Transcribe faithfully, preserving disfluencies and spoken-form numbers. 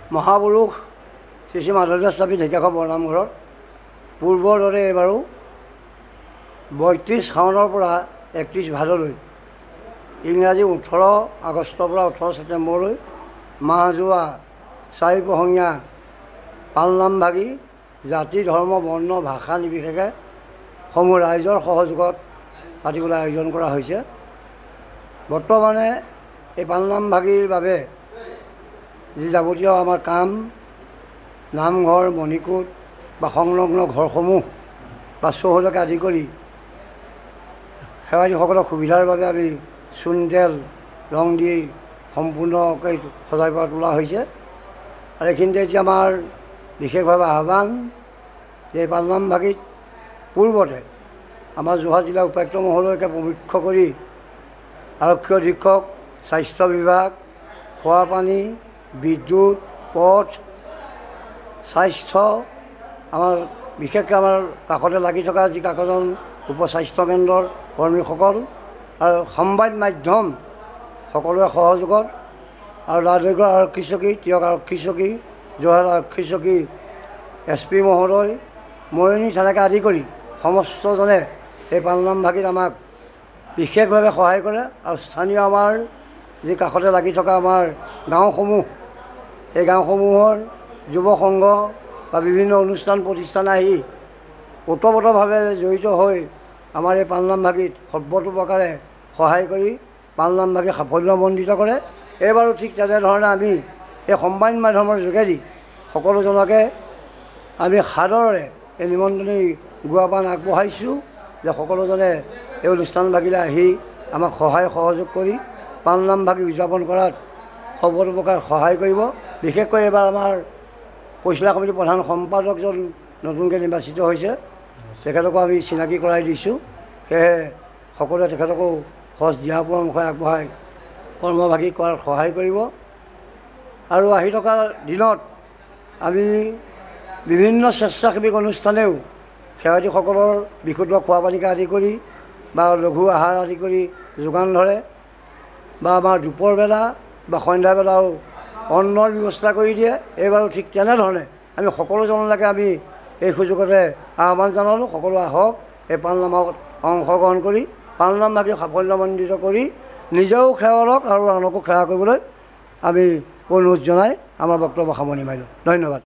মহাপুৰুষ শ্ৰী শ্ৰী মাধৱদাস স্বামী ঢেকীয়াখোৱা বৰনামঘৰত পূৰ্বৰ দৰে এইবাৰো বত্ৰিছ শাওনৰ পৰা একত্ৰিছ ভাদলৈ ইংৰাজী ওঠৰ আগষ্টৰ পৰা ওঠৰ ছেপ্টেম্বৰলৈ মাহজোৱা চাৰিপ্ৰসঙীয়া পালনাম ভাগি জাতি ধৰ্ম বৰ্ণ ভাষা নিৰ্বিশেষে সমূহ ৰাইজৰ সহযোগত পাতিবলৈ আয়োজন কৰা হৈছে। বৰ্তমানে এই পালনাম ভাগিৰ বাবে যি যাৱতীয় আমাৰ কাম নামঘৰ মণিকূট বা সংলগ্ন ঘৰসমূহ বা চৌহদকে আদি কৰি সেৱাৰীসকলৰ সুবিধাৰ বাবে আমি চূণ তেল ৰং দি সম্পূৰ্ণকৈ সজাই পৰা তোলা হৈছে। আৰু এইখিনিতে এতিয়া আমাৰ বিশেষভাৱে আহ্বান যে এই পালনাম ভাগিত পূৰ্বতে আমাৰ যোৰহাট জিলা উপায়ুক্ত মহোদয়কে প্ৰমুখ্য কৰি আৰক্ষী অধীক্ষক স্বাস্থ্য বিভাগ খোৱা পানী বিদ্যুৎ পথ স্বাস্থ্য আমাৰ বিশেষকৈ আমাৰ কাষতে লাগি থকা যি কাকজন উপস্বাস্থ্য কেন্দ্ৰৰ কৰ্মীসকল আৰু সংবাদ মাধ্যম সকলোৰে সহযোগত আৰু লাডৈগড় আৰক্ষী চকী তিয়ক আৰক্ষী চকী যোৰহাট আৰক্ষী চকী এছ পি মহোদয় মৰণি থানাকে আদি কৰি সমস্তজনে এই পালনাম ভাগিত আমাক বিশেষভাৱে সহায় কৰে। আৰু স্থানীয় আমাৰ যি কাষতে লাগি থকা আমাৰ গাঁওসমূহ এই গাঁওসমূহৰ যুৱ সংঘ বা বিভিন্ন অনুষ্ঠান প্ৰতিষ্ঠান আহি ওতপ্ৰোতভাৱে জড়িত হৈ আমাৰ এই পালনাম ভাগিত সৰ্বতো প্ৰকাৰে সহায় কৰি পালনাম ভাগি সাফল্যমণ্ডিত কৰে। এইবাৰো ঠিক তেনেধৰণে আমি এই সংবাদ মাধ্যমৰ যোগেদি সকলোজনকে আমি সাদৰেৰে এই নিমন্ত্ৰণী গুৱাপান আগবঢ়াইছোঁ যে সকলোজনে এই অনুষ্ঠান ভাগিলৈ আহি আমাক সহায় সহযোগ কৰি পালনাম ভাগি উদযাপন কৰাত সৰ্বতো প্ৰকাৰ সহায় কৰিব। বিশেষকৈ এইবাৰ আমাৰ পৰিচালনা সমিতিৰ প্ৰধান সম্পাদকজন নতুনকৈ নিৰ্বাচিত হৈছে, তেখেতকো আমি চিনাকি কৰাই দিছোঁ। সেয়েহে সকলোৱে তেখেতকো সঁচ দিহা পৰামৰ্শ আগবঢ়াই কৰ্মভাগী কৰাত সহায় কৰিব। আৰু আহি থকা দিনত আমি বিভিন্ন স্বেচ্ছাসেৱিক অনুষ্ঠানেও সেৱাৰ্থীসকলৰ বিশুদ্ধ খোৱা পানীকে আদি কৰি বা লঘু আহাৰ আদি কৰি যোগান ধৰে বা আমাৰ দুপৰবেলা বা সন্ধ্যাবেলাও অন্নৰ ব্যৱস্থা কৰি দিয়ে। এইবাৰো ঠিক তেনেধৰণে আমি সকলোজনলৈকে আমি এই সুযোগতে আহ্বান জনালোঁ, সকলো আহক এই পালনামত অংশগ্ৰহণ কৰি পালনাম ভাগি সাফল্যমণ্ডিত কৰি নিজেও সেৱা লওক আৰু আনকো সেৱা কৰিবলৈ আমি অনুৰোধ জনাই আমাৰ বক্তব্য সামৰণি মাৰিলোঁ। ধন্যবাদ।